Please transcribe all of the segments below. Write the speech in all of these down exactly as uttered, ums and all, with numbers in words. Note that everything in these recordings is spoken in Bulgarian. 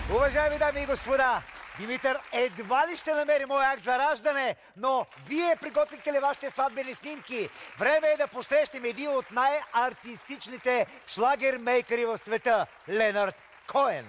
Уважаеми дами и господа, Димитър едва ли ще намери моя акт за раждане, но вие приготвихте ли вашите сватбени снимки? Време е да посрещнем един от най-артистичните шлагермейкъри в света – Ленард Коен.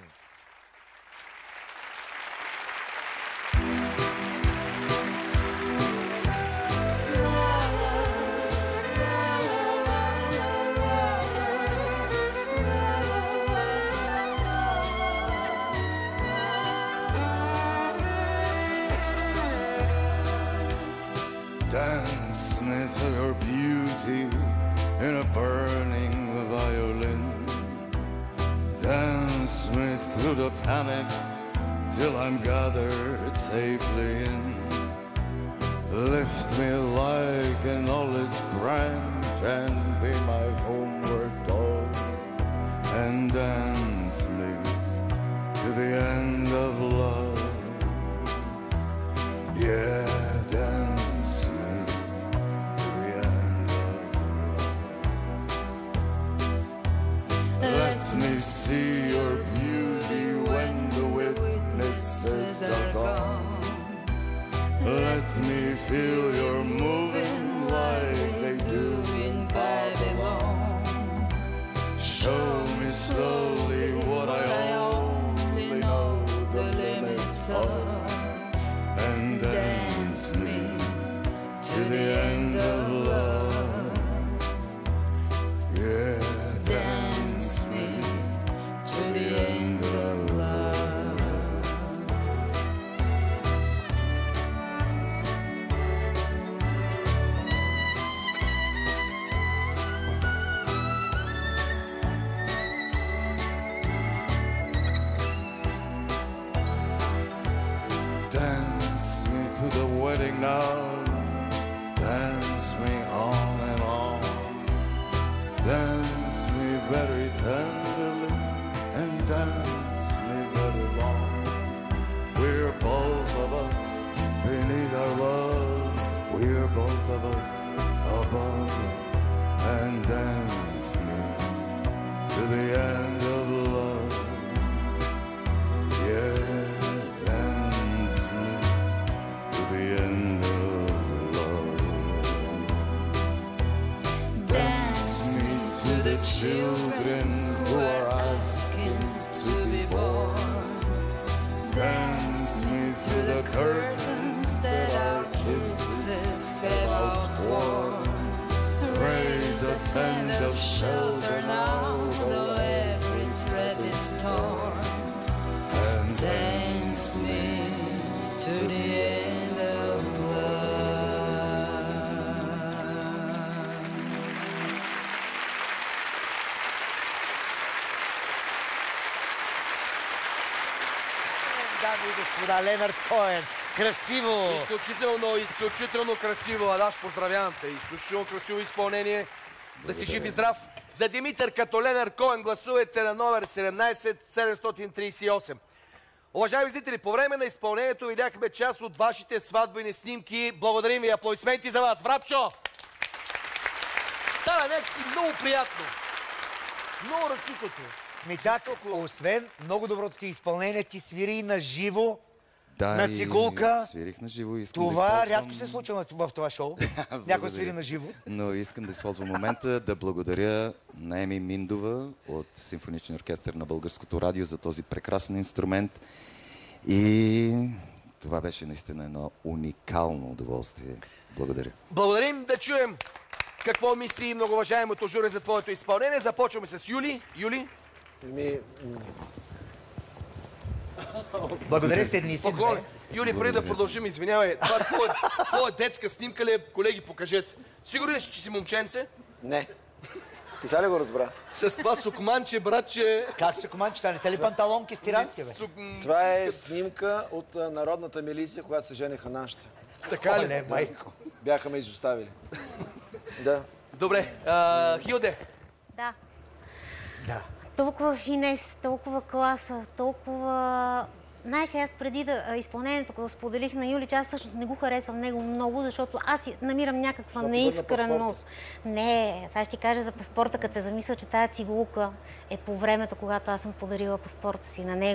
Dance me to your beauty in a burning violin. Dance me through the panic till I'm gathered safely in. Lift me like an olive branch and be my homeward dog. And dance me to the end of love. Yeah, dance me to the end of love. Let me see your beauty when the witnesses are gone. Let me feel you're moving like they do in Babylon. Show me slowly what I only know the limits of. And dance me to the end of love. Yeah, dance me to the end of love. Dance me to the wedding now. Dance me on and on. Dance me very tenderly and dance me very long. We're both of us beneath our love. We're both of us above. And dance me to the end of love. Yeah, dance me to the end of love. Dance me to the children who are asking to be born. Dance me through the curtains that our kisses have outworn. Raise a tent of shelter now, though every thread is torn. And dance me to the end of love. Дами и господа, Ленард Коен. Красиво! Изключително, изключително красиво. Адаш, поздравявам те. Изключително красиво изпълнение. Да си жив и здрав. За Димитър като Ленард Коен гласувайте на номер седемнайсет седемстотин трийсет и осем. Уважаеми зрители, по време на изпълнението видяхме част от вашите сватбени снимки. Благодарим ви. Аплодисменти за вас. Врапчо! Стана някакси много приятно. Много ръчукото. Ми так, освен много доброто ти изпълнение, ти свири и на живо. Да, на цигулка. Свирих на живо и искам Това да използвам... рядко се случва в това шоу. Някой свири на живо. Но искам да използвам момента да благодаря на Еми Миндова от Симфоничния оркестър на Българското радио за този прекрасен инструмент. И това беше наистина едно уникално удоволствие. Благодаря. Благодарим. Да чуем какво мисли многоуважаемото жури за твоето изпълнение. Започваме с Юли. Юли? Ми... Благодаря, седни си. Поклон. Юли, преди да продължим, извинявай. Това е твоя, твоя детска снимка ли е? Колеги, покажете. Сигурен ли си, че си момченце? Не. Ти сега ли го разбра? С това сукманче, братче... Как сукманчета? Не са ли панталонки стирански, бе? Сук... Това е снимка от а, народната милиция, когато се жениха нашите. Така ли? О, не, майко. Бяха ме изоставили. Да. Добре. А, Хилде. Да. Да. Толкова финес, толкова класа, толкова... Знаеш ли, аз преди да а, изпълнението, когато споделих на Юли, че аз всъщност не го харесвам него много, защото аз намирам някаква неискреност. Не, сега ще ти кажа за паспорта, като се замисля, че тая цигулка е по времето, когато аз съм подарила паспорта си на него.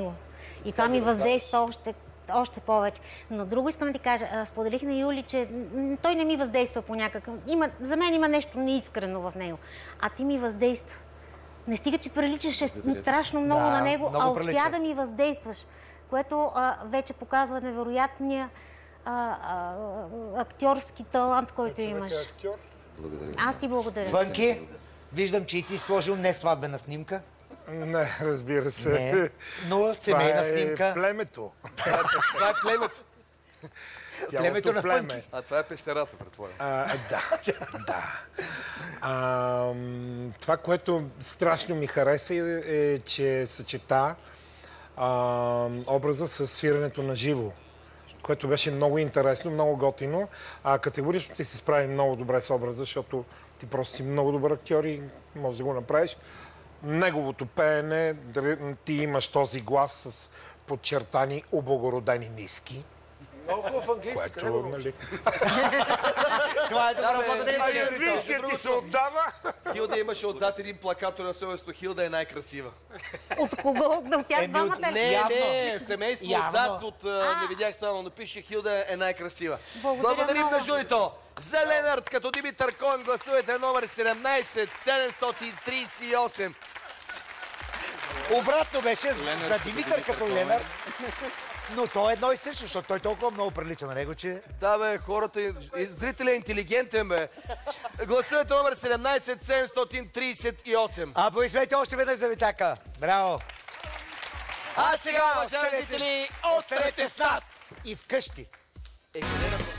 И това ми въздейства още, още повече. Но друго искам да ти кажа. Споделих на Юли, че той не ми въздейства по някакъв... Има, за мен има нещо неискрено в него. А ти ми въздейства. Не стига, че приличаше страшно много Да, на него, много а успя прилича. да ми въздействаш, което а, вече показва невероятния а, а, актьорски талант, който имаш. Благодаря. Аз ти благодаря. Вънки, виждам, че и ти сложил не сватбена снимка. Не, разбира се. Не, но семейна това е снимка. племето. Това е племето. Племето на племе. Фънки. А това е пещерата, предполагам. А, да, да. А, м, това, което страшно ми хареса е, е че съчета а, образа с свирането на живо, което беше много интересно, много готино. А категорично ти се справи много добре с образа, защото ти просто си много добър актьор и можеш да го направиш. Неговото пеене, дали ти имаш този глас с подчертани, облагородени ниски. Много хубав английски, къде Което, го научи? нали... Това е добро, благодаря А ти, и Юрито. английският ти се отдава. Хилда имаше отзад един плакатор на селото Хилда е най-красива. От кого? От тях Еми, двамата от- ли? Не, Явно. не, семейство Явно. отзад, от, а, А. не видях само, напише Хилда е най-красива. Благодаря Благодарим много. на журито. За Ленард като Димитър Коен гласувате номер седемнайсет седемстотин трийсет и осем. Обратно беше Ленар за като Димитър Димитър като Коен. Ленар. Но то е едно и също, защото той толкова много прилича на него, че... Да, бе, хората, и- и зрителят е интелигентен, бе. Гласувате номер седемнайсет седемстотин трийсет и осем. Аплодисменти още веднъж за Витака. Браво! А сега, уважаеми останете- зрители, останете с нас! И вкъщи. Е, къде на-